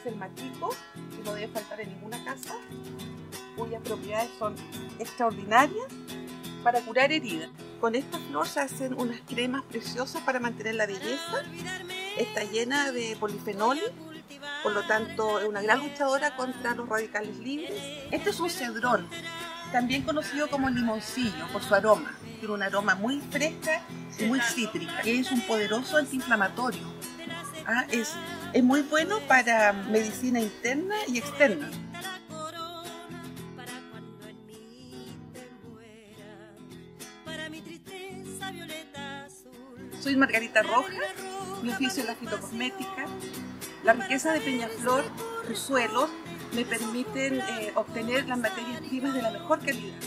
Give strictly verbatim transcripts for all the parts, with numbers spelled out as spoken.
es el machico, que no debe faltar en ninguna casa, cuyas propiedades son extraordinarias para curar heridas. Con esta flor se hacen unas cremas preciosas para mantener la belleza. Está llena de polifenoles, por lo tanto es una gran luchadora contra los radicales libres. Este es un cedrón, también conocido como limoncillo por su aroma. Tiene un aroma muy fresca y muy cítrica, que es un poderoso antiinflamatorio. Ah, es, es muy bueno para medicina interna y externa. Soy Margarita Rojas, mi oficio es la fitocosmética. La riqueza de Peñaflor, sus suelos, me permiten eh, obtener las materias primas de la mejor calidad.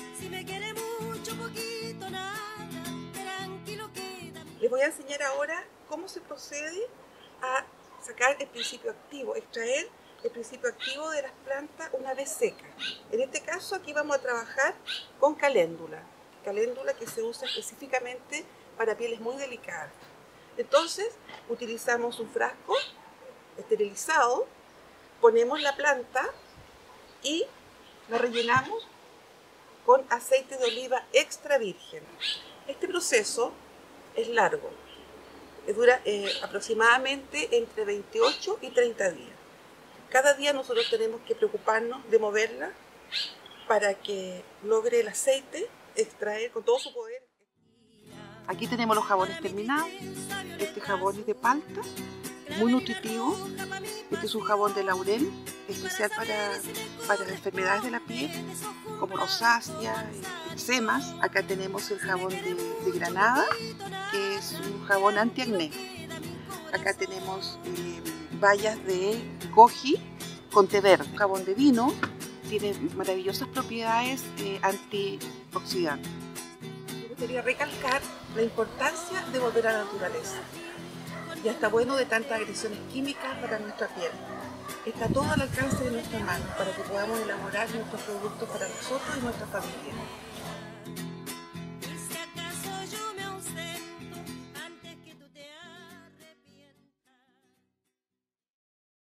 Les voy a enseñar ahora cómo se procede a sacar el principio activo, extraer el principio activo de las plantas una vez secas. En este caso aquí vamos a trabajar con caléndula, caléndula que se usa específicamente para pieles muy delicadas. Entonces utilizamos un frasco esterilizado, ponemos la planta y la rellenamos con aceite de oliva extra virgen. Este proceso es largo, dura eh, aproximadamente entre veintiocho y treinta días. Cada día nosotros tenemos que preocuparnos de moverla para que logre el aceite extraer con todo su poder. Aquí tenemos los jabones terminados. Este jabón es de palta, muy nutritivo. Este es un jabón de laurel, especial para, para enfermedades de la piel, como rosácea, eczemas. Acá tenemos el jabón de, de granada, que es un jabón antiacné. Acá tenemos eh, bayas de goji con té verde. Un jabón de vino, tiene maravillosas propiedades eh, antioxidantes. Me gustaría recalcar la importancia de volver a la naturaleza. Ya está bueno de tantas agresiones químicas para nuestra piel. Está todo al alcance de nuestras manos para que podamos elaborar nuestros productos para nosotros y nuestra familia.